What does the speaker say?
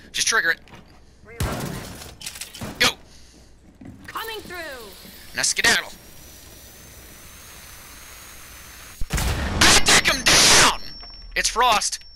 Just trigger it. Go. Coming through. Now skedaddle. I take him down! It's Frost.